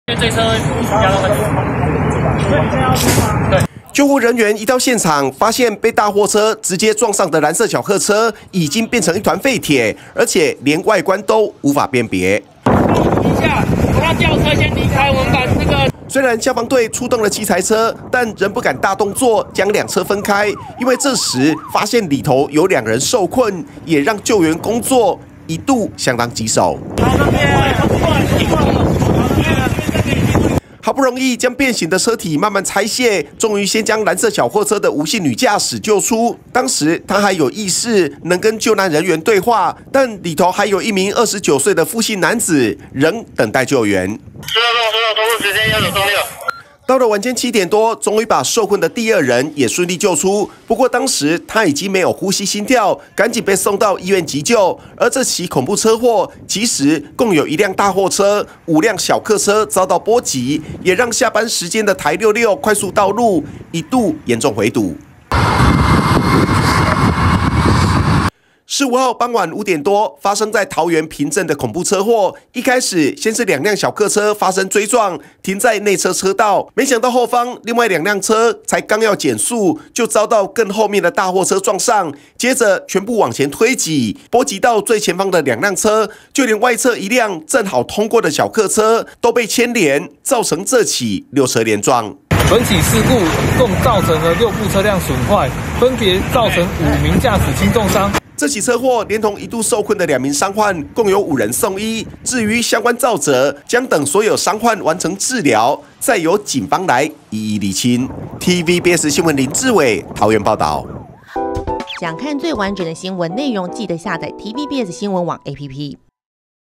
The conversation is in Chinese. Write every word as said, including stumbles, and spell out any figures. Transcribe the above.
这车压到对。 救护人员一到现场，发现被大货车直接撞上的蓝色小客车已经变成一团废铁，而且连外观都无法辨别。 一下，我要轿车先离开，我们把这个。 虽然消防队出动了七台车，但仍不敢大动作将两车分开，因为这时发现里头有两人受困，也让救援工作一度相当棘手。 好不容易将变形的车体慢慢拆卸，终于先将蓝色小货车的吴姓女驾驶救出。当时她还有意识，能跟救难人员对话，但里头还有一名二十九岁的傅姓男子，仍等待救援。 收到，收到，通过时间幺九三六。 到了晚间七点多，终于把受困的第二人也顺利救出。不过当时他已经没有呼吸、心跳，赶紧被送到医院急救。而这起恐怖车祸，其实共有一辆大货车、五辆小客车遭到波及，也让下班时间的台六六快速道路一度严重回堵。 十五号傍晚五点多，发生在桃园平镇的恐怖车祸。一开始，先是两辆小客车发生追撞，停在内侧车道。没想到后方另外两辆车才刚要减速，就遭到更后面的大货车撞上，接着全部往前推挤，波及到最前方的两辆车，就连外侧一辆正好通过的小客车都被牵连，造成这起六车连撞。 本起事故共造成了六部车辆损坏，分别造成五名驾驶轻重伤。 这起车祸连同一度受困的两名伤患，共有五人送医。至于相关肇责，将等所有伤患完成治疗，再由警方来一一厘清。T V B S 新闻林志伟桃园报道。 想看最完整的新闻内容，记得下载 T V B S 新闻网 A P P。